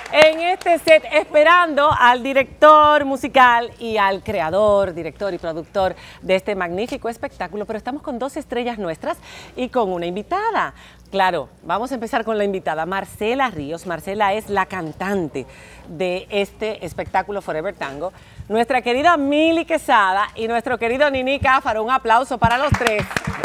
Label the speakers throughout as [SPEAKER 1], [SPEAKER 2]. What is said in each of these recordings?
[SPEAKER 1] en este set esperando al director musical y al creador, director y productor de este magnífico espectáculo, pero estamos con dos estrellas nuestras y con una invitada. Claro, vamos a empezar con la invitada, Marcela Ríos. Marcela es la cantante de este espectáculo Forever Tango. Nuestra querida Mili Quesada y nuestro querido Nini Cáfaro. Un aplauso para los tres.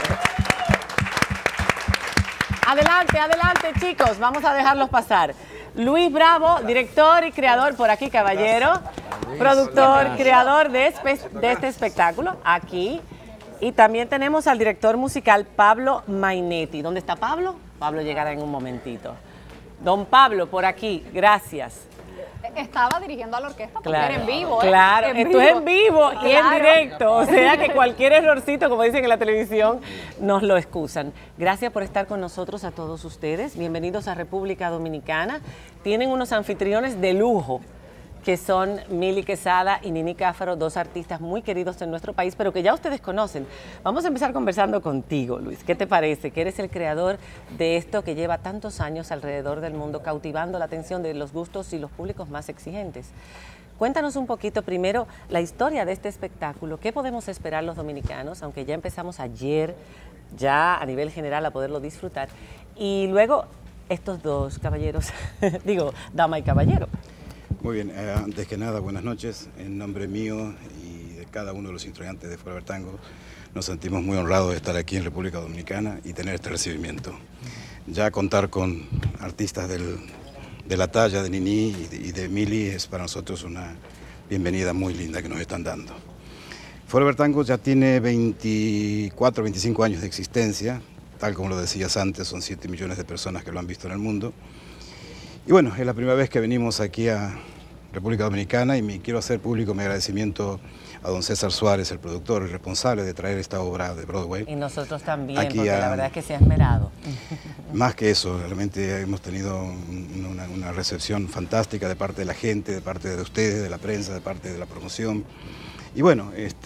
[SPEAKER 1] Adelante, adelante, chicos, vamos a dejarlos pasar. Luis Bravo, director y creador, por aquí, caballero, productor, creador de este espectáculo, aquí. Y también tenemos al director musical, Pablo Mainetti. ¿Dónde está Pablo? Pablo llegará en un momentito. Don Pablo, por aquí, gracias.
[SPEAKER 2] Estaba dirigiendo a la orquesta porque
[SPEAKER 1] Claro,
[SPEAKER 2] era en vivo, ¿eh?
[SPEAKER 1] claro, esto es en vivo y en
[SPEAKER 2] Claro.
[SPEAKER 1] directo, o sea que cualquier errorcito, como dicen en la televisión, nos lo excusan. Gracias por estar con nosotros a todos ustedes, bienvenidos a República Dominicana. Tienen unos anfitriones de lujo, que son Mili Quesada y Nini Cáfaro, dos artistas muy queridos en nuestro país, pero que ya ustedes conocen. Vamos a empezar conversando contigo, Luis. ¿Qué te parece? Que eres el creador de esto que lleva tantos años alrededor del mundo, cautivando la atención de los gustos y los públicos más exigentes. Cuéntanos un poquito primero la historia de este espectáculo. ¿Qué podemos esperar los dominicanos? Aunque ya empezamos ayer, ya a nivel general, a poderlo disfrutar. Y luego, estos dos caballeros, digo, dama y caballero.
[SPEAKER 3] Muy bien, antes que nada, buenas noches. En nombre mío y de cada uno de los integrantes de Forever Tango, nos sentimos muy honrados de estar aquí en República Dominicana y tener este recibimiento. Ya contar con artistas de la talla de Nini y de Mili es para nosotros una bienvenida muy linda que nos están dando. Forever Tango ya tiene 24, 25 años de existencia, tal como lo decías antes, son 7 millones de personas que lo han visto en el mundo. Y bueno, es la primera vez que venimos aquí a República Dominicana y quiero hacer público mi agradecimiento a don César Suárez, el productor y responsable de traer esta obra de Broadway.
[SPEAKER 1] Y nosotros también,
[SPEAKER 3] aquí
[SPEAKER 1] porque la verdad es que se ha esmerado.
[SPEAKER 3] Más que eso, realmente hemos tenido una recepción fantástica de parte de la gente, de parte de ustedes, de la prensa, de parte de la promoción. Y bueno, es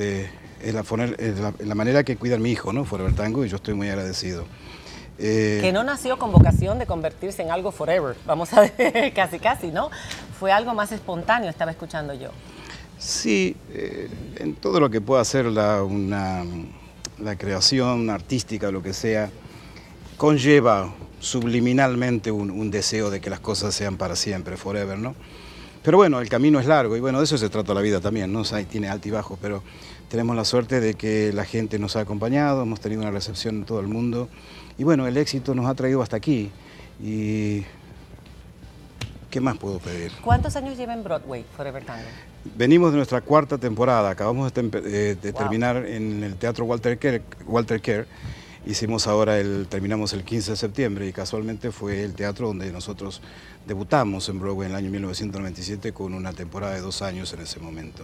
[SPEAKER 3] la manera que cuida a mi hijo, ¿no? Forever Tango, y yo estoy muy agradecido.
[SPEAKER 1] Que no nació con vocación de convertirse en algo forever, vamos a ver, casi, ¿no? Fue algo más espontáneo, estaba escuchando yo.
[SPEAKER 3] Sí, en todo lo que pueda hacer la creación artística, lo que sea, conlleva subliminalmente un deseo de que las cosas sean para siempre, forever, ¿no? Pero bueno, el camino es largo y bueno, de eso se trata la vida también, ¿no? O sea, tiene altibajos, pero tenemos la suerte de que la gente nos ha acompañado, hemos tenido una recepción en todo el mundo. Y bueno, el éxito nos ha traído hasta aquí. ¿Y qué más puedo pedir?
[SPEAKER 1] ¿Cuántos años lleva en Broadway Forever Tango?
[SPEAKER 3] Venimos de nuestra cuarta temporada. Acabamos de terminar en el Teatro Walter Kerr. Hicimos terminamos el 15 de septiembre y casualmente fue el teatro donde nosotros debutamos en Broadway en el año 1997 con una temporada de 2 años en ese momento.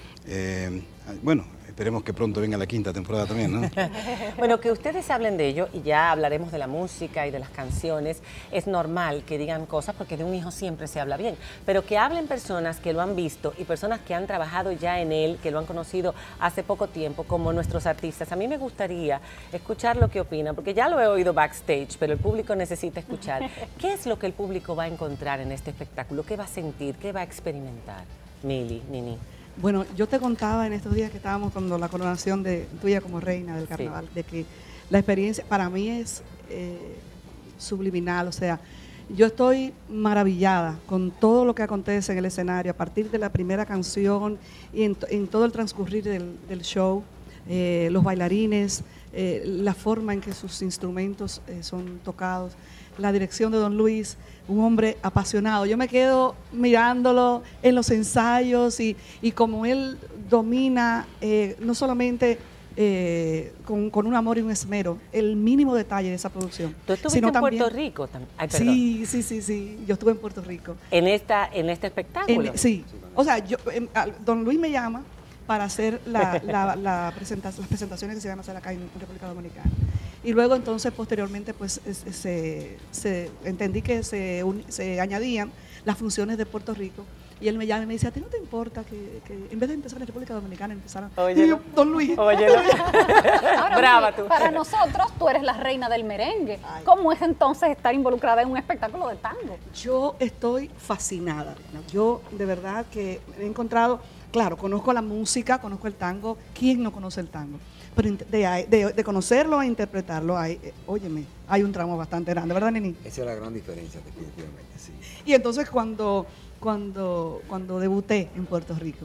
[SPEAKER 3] Bueno, esperemos que pronto venga la quinta temporada también, ¿no?
[SPEAKER 1] Bueno, que ustedes hablen de ello y ya hablaremos de la música y de las canciones. Es normal que digan cosas porque de un hijo siempre se habla bien, pero que hablen personas que lo han visto y personas que han trabajado ya en él, que lo han conocido hace poco tiempo, como nuestros artistas. A mí me gustaría escuchar lo que opinan, porque ya lo he oído backstage, pero el público necesita escuchar. ¿Qué es lo que el público va a encontrar en este espectáculo? ¿Qué va a sentir? ¿Qué va a experimentar? Mili, Nini.
[SPEAKER 4] Bueno, yo te contaba en estos días que estábamos con la coronación tuya como reina del carnaval, sí, de que la experiencia para mí es subliminal, o sea, yo estoy maravillada con todo lo que acontece en el escenario, a partir de la primera canción y en todo el transcurrir del show, los bailarines, la forma en que sus instrumentos son tocados, la dirección de don Luis, un hombre apasionado. Yo me quedo mirándolo en los ensayos y como él domina no solamente con un amor y un esmero, el mínimo detalle de esa producción.
[SPEAKER 1] ¿Tú estuviste en Puerto Rico también? Ay, perdón.
[SPEAKER 4] Sí, yo estuve en Puerto Rico.
[SPEAKER 1] ¿En este espectáculo?
[SPEAKER 4] Sí, o sea, don Luis me llama para hacer las presentaciones que se van a hacer acá en República Dominicana. Y luego entonces posteriormente pues entendí que se añadían las funciones de Puerto Rico Y él me llama y me dice, ¿a ti no te importa que en vez de empezar en República Dominicana empezaran?
[SPEAKER 1] Óyelo.
[SPEAKER 4] Y yo, don Luis.
[SPEAKER 1] Óyelo.
[SPEAKER 2] Ahora,
[SPEAKER 1] Brava
[SPEAKER 2] Mili,
[SPEAKER 1] tú.
[SPEAKER 2] para nosotros, tú eres la reina del merengue.
[SPEAKER 4] Ay.
[SPEAKER 2] ¿Cómo es entonces estar involucrada en un espectáculo de tango?
[SPEAKER 4] Yo estoy fascinada. Yo de verdad que he encontrado, claro, conozco la música, conozco el tango. ¿Quién no conoce el tango? Pero de conocerlo e interpretarlo, óyeme, hay un tramo bastante grande, ¿verdad, Nini?
[SPEAKER 5] Esa es la gran diferencia, definitivamente, sí.
[SPEAKER 4] Y entonces cuando debuté en Puerto Rico,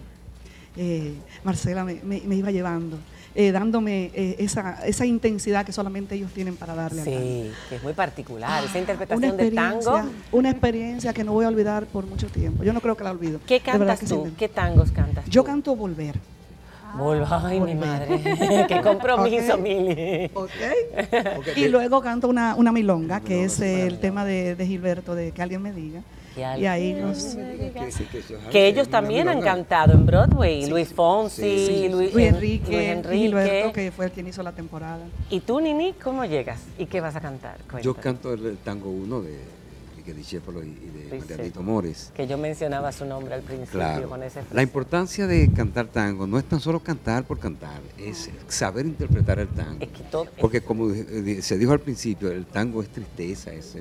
[SPEAKER 4] Marcela me iba llevando, dándome esa intensidad que solamente ellos tienen para darle al tango.
[SPEAKER 1] Sí, que es muy particular, esa
[SPEAKER 4] Una
[SPEAKER 1] interpretación de tango.
[SPEAKER 4] una experiencia que no voy a olvidar por mucho tiempo. Yo no creo que la olvido.
[SPEAKER 1] ¿Qué
[SPEAKER 4] De verdad
[SPEAKER 1] cantas
[SPEAKER 4] que
[SPEAKER 1] tú?
[SPEAKER 4] sí.
[SPEAKER 1] ¿Qué tangos cantas
[SPEAKER 4] Yo
[SPEAKER 1] tú?
[SPEAKER 4] canto Volver.
[SPEAKER 1] Ay, mi
[SPEAKER 4] Volver.
[SPEAKER 1] madre. Qué compromiso,
[SPEAKER 4] Ok.
[SPEAKER 1] Mili.
[SPEAKER 4] ¿Ok?
[SPEAKER 5] Okay,
[SPEAKER 4] Y luego canto una milonga, que
[SPEAKER 5] milonga,
[SPEAKER 4] es
[SPEAKER 5] sí,
[SPEAKER 4] el
[SPEAKER 5] milonga.
[SPEAKER 4] tema de Gilberto, de Que alguien me diga.
[SPEAKER 1] Que
[SPEAKER 4] Y ahí
[SPEAKER 1] alguien
[SPEAKER 4] nos...
[SPEAKER 1] Que ellos también han cantado en Broadway, Luis Fonsi,
[SPEAKER 5] sí, sí.
[SPEAKER 4] Luis Enrique y Gilberto, que fue el quien hizo la temporada.
[SPEAKER 1] ¿Y tú, Nini, cómo llegas? ¿Y qué vas a cantar?
[SPEAKER 5] Yo
[SPEAKER 1] Cuéntame.
[SPEAKER 5] canto el tango 1 de Discépolo y de
[SPEAKER 1] Sí,
[SPEAKER 5] Margarito
[SPEAKER 1] sí.
[SPEAKER 5] Mores.
[SPEAKER 1] Que yo mencionaba su nombre al principio
[SPEAKER 5] Claro.
[SPEAKER 1] con ese
[SPEAKER 5] La importancia de cantar tango no es tan solo cantar por cantar, es saber interpretar el tango.
[SPEAKER 1] Es que todo-
[SPEAKER 5] Porque como se dijo al principio, el tango es tristeza, es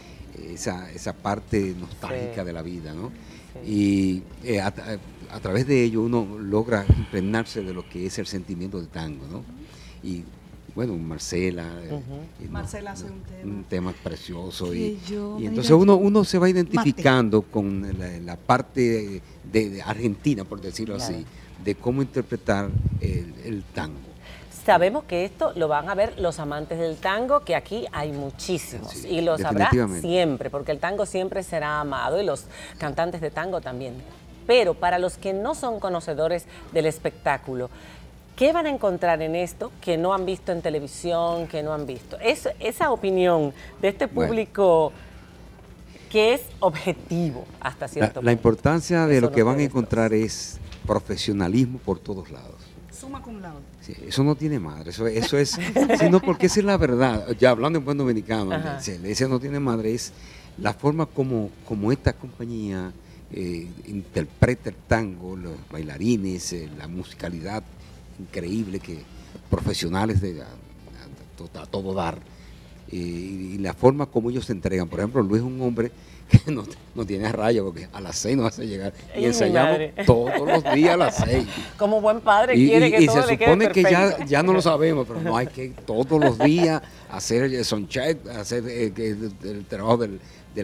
[SPEAKER 5] esa parte nostálgica
[SPEAKER 1] Sí.
[SPEAKER 5] de la vida, ¿no?
[SPEAKER 1] Sí.
[SPEAKER 5] Y a través de ello uno logra impregnarse de lo que es el sentimiento del tango, ¿no? Y bueno, Marcela.
[SPEAKER 4] Marcela hace
[SPEAKER 5] un tema precioso.
[SPEAKER 4] Que yo
[SPEAKER 5] Y
[SPEAKER 4] me
[SPEAKER 5] entonces
[SPEAKER 4] diga-
[SPEAKER 5] uno se va identificando con la parte de Argentina, por decirlo
[SPEAKER 1] Claro.
[SPEAKER 5] así, de cómo interpretar el tango.
[SPEAKER 1] Sabemos que esto lo van a ver los amantes del tango, que aquí hay muchísimos,
[SPEAKER 5] Sí,
[SPEAKER 1] y los habrá
[SPEAKER 5] definitivamente.
[SPEAKER 1] siempre, porque el tango siempre será amado y los cantantes de tango también. Pero para los que no son conocedores del espectáculo, ¿qué van a encontrar en esto que no han visto en televisión, que no han visto? Esa opinión de este
[SPEAKER 5] Bueno.
[SPEAKER 1] público que es objetivo hasta cierto
[SPEAKER 5] La
[SPEAKER 1] punto.
[SPEAKER 5] importancia de
[SPEAKER 1] Eso
[SPEAKER 5] lo que
[SPEAKER 1] no
[SPEAKER 5] van a
[SPEAKER 1] tiene
[SPEAKER 5] encontrar es profesionalismo por todos lados.
[SPEAKER 4] Suma cum laude.
[SPEAKER 5] Sí, eso no tiene madre, eso es, sino porque esa es la verdad, ya hablando en buen dominicano,
[SPEAKER 1] Ajá.
[SPEAKER 5] ese no tiene madre, es la forma como esta compañía interpreta el tango, los bailarines, la musicalidad increíble, que profesionales a todo dar, y la forma como ellos se entregan. Por ejemplo, Luis es un hombre que no tiene raya, porque a las 6 nos hace llegar,
[SPEAKER 1] Ay,
[SPEAKER 5] y
[SPEAKER 1] mi
[SPEAKER 5] ensayamos
[SPEAKER 1] madre.
[SPEAKER 5] todos los días a las 6.
[SPEAKER 1] Como buen padre quiere que
[SPEAKER 5] y
[SPEAKER 1] todo
[SPEAKER 5] se
[SPEAKER 1] le quede
[SPEAKER 5] supone que
[SPEAKER 1] perfecto.
[SPEAKER 5] ya no lo sabemos, pero no hay que todos los días hacer el soundcheck, hacer el trabajo del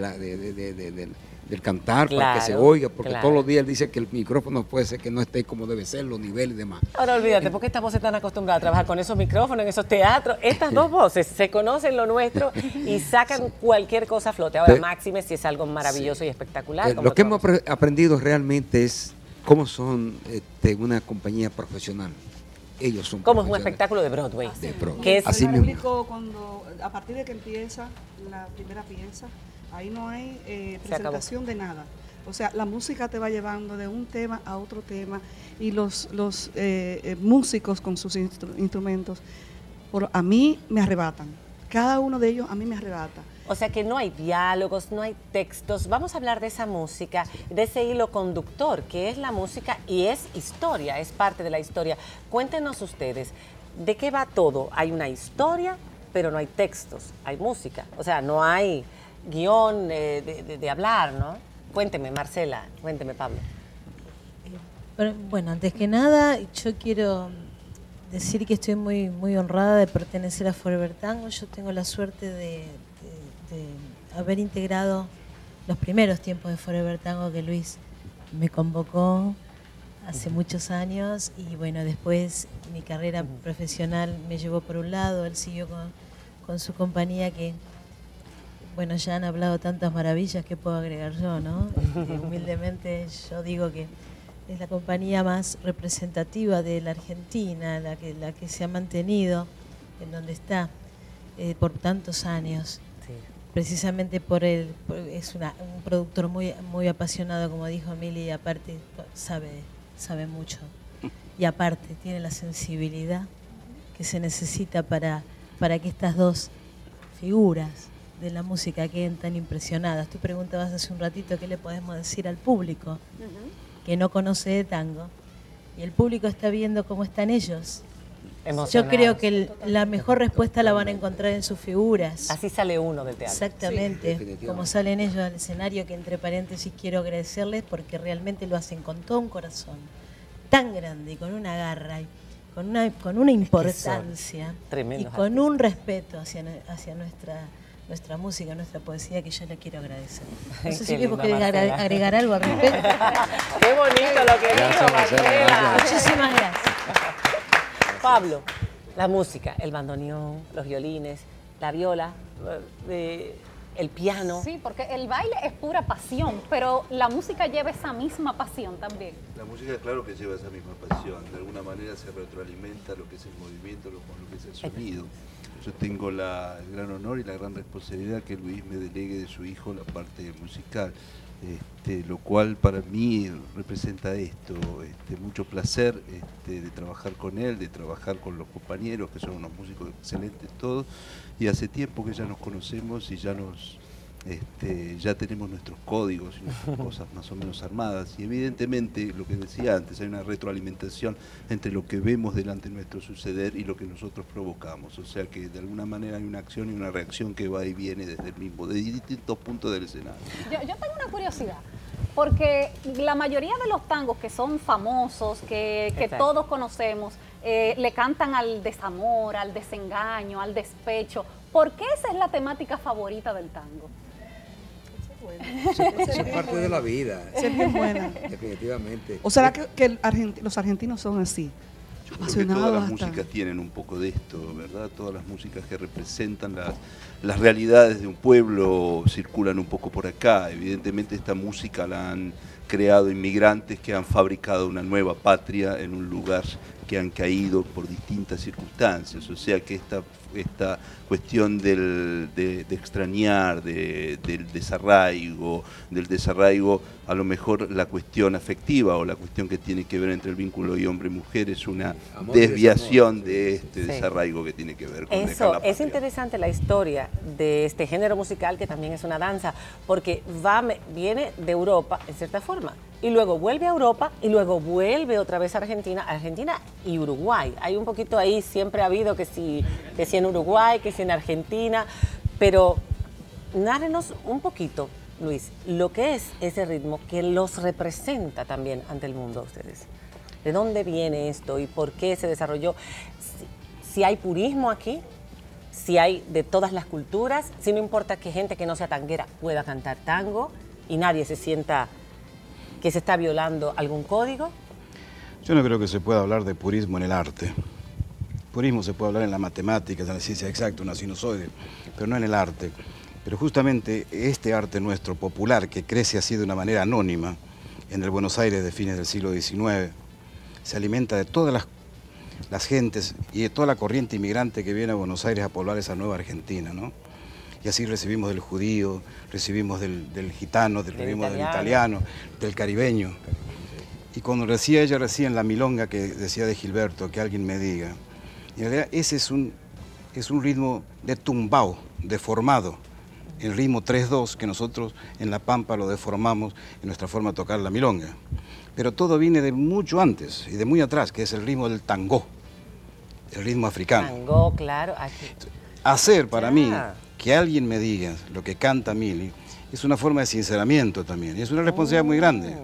[SPEAKER 5] cantar para que se
[SPEAKER 1] Claro,
[SPEAKER 5] oiga, porque
[SPEAKER 1] claro.
[SPEAKER 5] todos los días él dice que el micrófono puede ser que no esté como debe ser, los niveles y demás.
[SPEAKER 1] Ahora olvídate, porque estas voces están acostumbradas a trabajar con esos micrófonos, en esos teatros. Estas dos voces se conocen lo nuestro y sacan cualquier cosa a flote. Ahora,
[SPEAKER 5] Pero-
[SPEAKER 1] máxime si es algo maravilloso y espectacular. como
[SPEAKER 5] Lo que hemos
[SPEAKER 1] todos.
[SPEAKER 5] aprendido realmente es cómo son una compañía profesional. Ellos son
[SPEAKER 1] Como es un
[SPEAKER 5] profesionales.
[SPEAKER 1] espectáculo de Broadway.
[SPEAKER 5] De Broadway.
[SPEAKER 1] Que es
[SPEAKER 5] Así
[SPEAKER 4] el
[SPEAKER 5] mismo.
[SPEAKER 4] público, a partir de que empieza la primera pieza, ahí no hay presentación de nada. O sea, la música te va llevando de un tema a otro tema y los músicos con sus instrumentos, a mí me arrebatan. Cada uno de ellos a mí me arrebata.
[SPEAKER 1] O sea que no hay diálogos, no hay textos. Vamos a hablar de esa música, de ese hilo conductor, que es la música y es historia, es parte de la historia. Cuéntenos ustedes, ¿de qué va todo? Hay una historia, pero no hay textos, hay música. O sea, no hay guión de hablar, ¿no? Cuénteme, Marcela, cuénteme, Pablo.
[SPEAKER 6] Bueno, antes que nada, yo quiero decir que estoy muy, muy honrada de pertenecer a Forever Tango. Yo tengo la suerte de haber integrado los primeros tiempos de Forever Tango, que Luis me convocó hace muchos años, y bueno, después mi carrera profesional me llevó por un lado, él siguió con su compañía, que bueno, ya han hablado tantas maravillas que puedo agregar yo, ¿no? Humildemente yo digo que es la compañía más representativa de la Argentina, la que se ha mantenido en donde está por tantos años.
[SPEAKER 1] Sí.
[SPEAKER 6] Precisamente es un productor muy apasionado, como dijo Emily, y aparte sabe mucho. Y aparte tiene la sensibilidad que se necesita para que estas dos figuras de la música queden tan impresionadas. Tú preguntabas hace un ratito qué le podemos decir al público que no conoce de tango, y el público está viendo cómo están ellos. Yo creo que la mejor respuesta la van a encontrar en sus figuras.
[SPEAKER 1] Así sale uno del teatro.
[SPEAKER 6] Exactamente,
[SPEAKER 5] Sí,
[SPEAKER 6] como salen ellos al escenario, que entre paréntesis quiero agradecerles porque realmente lo hacen con todo un corazón tan grande y con una garra y con una importancia y con un respeto hacia nuestra música, nuestra poesía, que yo le quiero agradecer. No sé si vos querés agregar algo al respecto.
[SPEAKER 1] Qué bonito lo que dijo Marcela.
[SPEAKER 6] Muchísimas gracias.
[SPEAKER 1] Pablo, la música, el bandoneón, los violines, la viola, el piano.
[SPEAKER 2] Sí, porque el baile es pura pasión, pero la música lleva esa misma pasión también.
[SPEAKER 7] La música, claro que lleva esa misma pasión. De alguna manera se retroalimenta lo que es el movimiento, con lo que es el sonido. Yo tengo el gran honor y la gran responsabilidad que Luis me delegue de su hijo la parte musical. Lo cual para mí representa esto, mucho placer de trabajar con él, de trabajar con los compañeros, que son unos músicos excelentes todos, y hace tiempo que ya nos conocemos y ya tenemos nuestros códigos y nuestras cosas más o menos armadas, y evidentemente, lo que decía antes, hay una retroalimentación entre lo que vemos delante nuestro suceder y lo que nosotros provocamos, o sea que de alguna manera hay una acción y una reacción que va y viene desde distintos puntos del escenario.
[SPEAKER 2] Yo tengo una curiosidad, porque la mayoría de los tangos que son famosos, que todos conocemos, le cantan al desamor, al desengaño, al despecho. ¿Por qué esa es la temática favorita del tango?
[SPEAKER 5] Eso es parte de la vida.
[SPEAKER 4] Sí, es bien buena.
[SPEAKER 5] Definitivamente.
[SPEAKER 4] ¿O será que los argentinos son así?
[SPEAKER 7] Yo creo que todas las músicas tienen un poco de esto, ¿verdad? Todas las músicas que representan las realidades de un pueblo circulan un poco por acá. Evidentemente esta música la han creado inmigrantes que han fabricado una nueva patria en un lugar que han caído por distintas circunstancias. O sea que esta cuestión de extrañar, del desarraigo, a lo mejor la cuestión afectiva o la cuestión que tiene que ver entre el vínculo y hombre-mujer es una desviación de este desarraigo que tiene que ver con dejar la patria.
[SPEAKER 1] Es interesante la historia de este género musical, que también es una danza, porque viene de Europa en cierta forma, y luego vuelve a Europa y luego vuelve otra vez a Argentina y Uruguay. Hay un poquito ahí, siempre ha habido que si en Uruguay, que si en Argentina, pero nárrenos un poquito, Luis, lo que es ese ritmo que los representa también ante el mundo a ustedes. ¿De dónde viene esto y por qué se desarrolló? Si hay purismo aquí, si hay de todas las culturas, si no importa que gente que no sea tanguera pueda cantar tango y nadie se sienta que se está violando algún código.
[SPEAKER 3] Yo no creo que se pueda hablar de purismo en el arte. Purismo se puede hablar en las matemáticas, en la ciencia exacta, una sinusoide, pero no en el arte. Pero justamente este arte nuestro popular, que crece así de una manera anónima en el Buenos Aires de fines del siglo XIX, se alimenta de todas las gentes y de toda la corriente inmigrante que viene a Buenos Aires a poblar esa nueva Argentina, ¿no? Y así recibimos del judío, recibimos del gitano, recibimos del italiano, del caribeño. Y cuando decía ella recién la milonga que decía de Gilberto, que alguien me diga, en realidad ese es un ritmo de tumbao, deformado, el ritmo 3-2 que nosotros en La Pampa lo deformamos en nuestra forma de tocar la milonga. Pero todo viene de mucho antes y de muy atrás, que es el ritmo del tangó, el ritmo africano.
[SPEAKER 1] Tangó, claro. Aquí.
[SPEAKER 3] Hacer para mí que alguien me diga lo que canta Mili es una forma de sinceramiento también, y es una responsabilidad muy grande,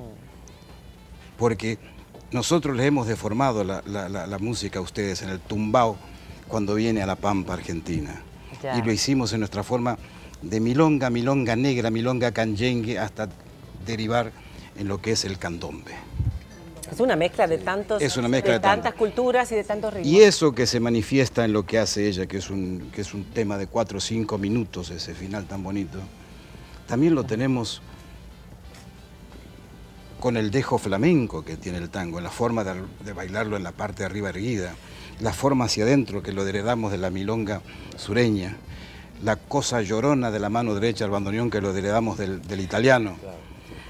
[SPEAKER 3] porque nosotros les hemos deformado la música a ustedes en el tumbao cuando viene a La Pampa, Argentina. Ya. Y lo hicimos en nuestra forma de milonga, milonga negra, milonga canyengue, hasta derivar en lo que es el candombe.
[SPEAKER 1] Es una mezcla de tantas culturas y de tantos ritmos.
[SPEAKER 3] Y eso que se manifiesta en lo que hace ella, que es un tema de 4 o 5 minutos, ese final tan bonito, también lo tenemos con el dejo flamenco que tiene el tango, la forma de bailarlo en la parte de arriba erguida, la forma hacia adentro que lo heredamos de la milonga sureña, la cosa llorona de la mano derecha al bandoneón que lo heredamos del italiano.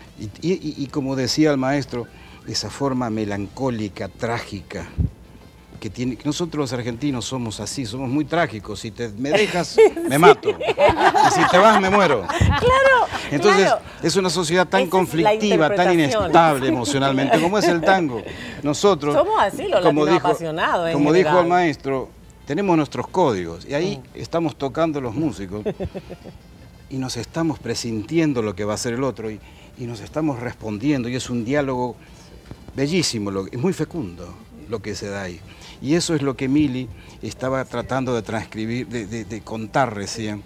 [SPEAKER 3] Y como decía el maestro, esa forma melancólica, trágica, que nosotros los argentinos somos así, somos muy trágicos. Si me dejas, me mato. Y si te vas, me muero.
[SPEAKER 1] Claro.
[SPEAKER 3] Entonces,
[SPEAKER 1] claro.
[SPEAKER 3] es una sociedad tan
[SPEAKER 1] Esa
[SPEAKER 3] conflictiva,
[SPEAKER 1] es la
[SPEAKER 3] tan
[SPEAKER 1] interpretación.
[SPEAKER 3] inestable emocionalmente, como es el tango. Nosotros,
[SPEAKER 1] Somos así, los latinos apasionados en
[SPEAKER 3] como dijo
[SPEAKER 1] general.
[SPEAKER 3] el maestro, tenemos nuestros códigos y ahí estamos tocando los músicos y nos estamos presintiendo lo que va a hacer el otro y nos estamos respondiendo y es un diálogo bellísimo, es muy fecundo lo que se da ahí. Y eso es lo que Mili estaba tratando de transcribir, de contar recién,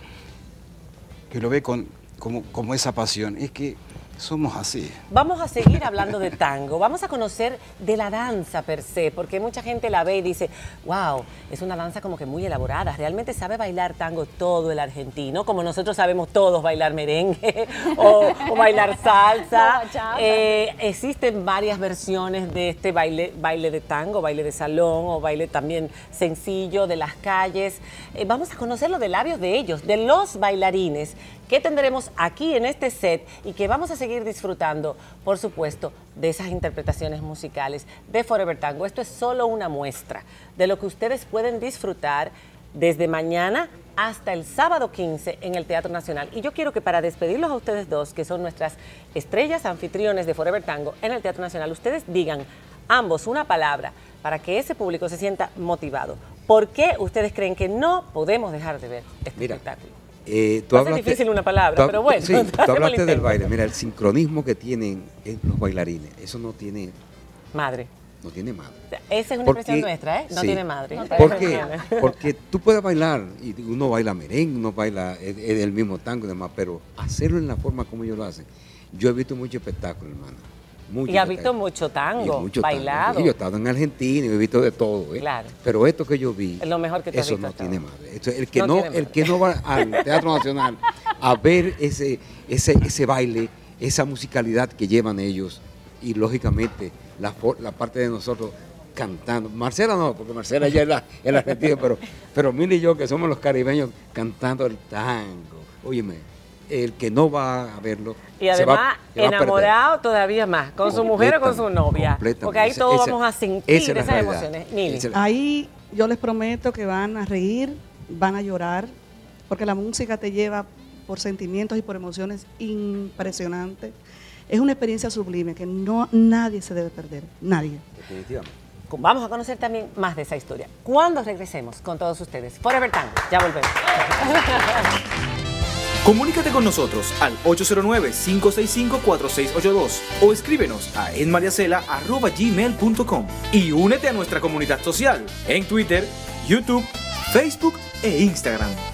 [SPEAKER 3] que lo ve como esa pasión, es que somos así.
[SPEAKER 1] Vamos a seguir hablando de tango, vamos a conocer de la danza per se, porque mucha gente la ve y dice, wow, es una danza como que muy elaborada, realmente sabe bailar tango todo el argentino, como nosotros sabemos todos bailar merengue o bailar salsa. Existen varias versiones de este baile de tango, baile de salón o baile también sencillo de las calles. Vamos a conocerlo de labios de ellos, de los bailarines, que tendremos aquí en este set y que vamos a seguir disfrutando, por supuesto, de esas interpretaciones musicales de Forever Tango. Esto es solo una muestra de lo que ustedes pueden disfrutar desde mañana hasta el sábado 15 en el Teatro Nacional. Y yo quiero que para despedirlos a ustedes dos, que son nuestras estrellas anfitriones de Forever Tango en el Teatro Nacional, ustedes digan ambos una palabra para que ese público se sienta motivado. ¿Por qué ustedes creen que no podemos dejar de ver este espectáculo?
[SPEAKER 5] Tú hablaste,
[SPEAKER 1] difícil una palabra, pero bueno.
[SPEAKER 5] Sí, tú hablaste del baile. Mira, el sincronismo que tienen los bailarines, eso no tiene
[SPEAKER 1] madre.
[SPEAKER 5] No tiene madre.
[SPEAKER 1] Esa es una expresión nuestra, ¿eh? No
[SPEAKER 5] sí.
[SPEAKER 1] tiene madre.
[SPEAKER 5] ¿Por qué? Porque tú puedes bailar, y uno baila merengue, uno baila el mismo tango y demás, pero hacerlo en la forma como ellos lo hacen. Yo he visto mucho espectáculo, hermano.
[SPEAKER 1] Y has visto mucho tango, mucho bailado.
[SPEAKER 5] Tango. Yo he estado en Argentina y he visto de todo, ¿eh?
[SPEAKER 1] Claro.
[SPEAKER 5] Pero esto que yo vi,
[SPEAKER 1] es lo mejor que te
[SPEAKER 5] eso
[SPEAKER 1] visto
[SPEAKER 5] no tiene
[SPEAKER 1] todo.
[SPEAKER 5] madre. Esto, el que no va al Teatro Nacional a ver ese baile, esa musicalidad que llevan ellos y lógicamente la parte de nosotros cantando. Marcela no, porque Marcela ya es la argentina, pero Mili y yo que somos los caribeños cantando el tango. Óyeme, el que no va a verlo
[SPEAKER 1] y además enamorado todavía más, con su mujer o con su novia, porque ahí todos vamos a sentir esas emociones. Mili.
[SPEAKER 4] Ahí yo les prometo que van a reír, van a llorar, porque la música te lleva por sentimientos y por emociones impresionantes. Es una experiencia sublime que nadie se debe perder, nadie.
[SPEAKER 5] Definitivamente.
[SPEAKER 1] Vamos a conocer también más de esa historia cuando regresemos con todos ustedes. Forever Tango, ya volvemos.
[SPEAKER 8] Comunícate con nosotros al 809-565-4682 o escríbenos a enmariacela@gmail.com y únete a nuestra comunidad social en Twitter, YouTube, Facebook e Instagram.